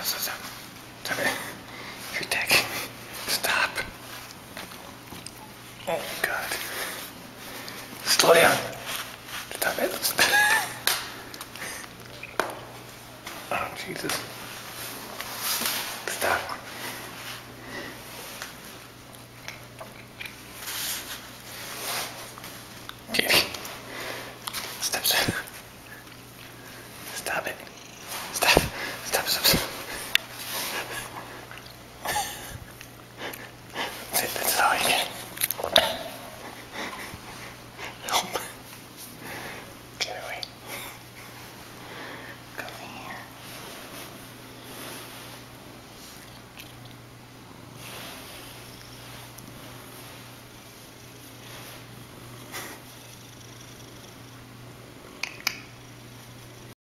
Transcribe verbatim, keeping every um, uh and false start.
stop, stop. Stop it. You're attacking me. Stop. Oh God. Slow down. Stop it. Oh Jesus. Stop.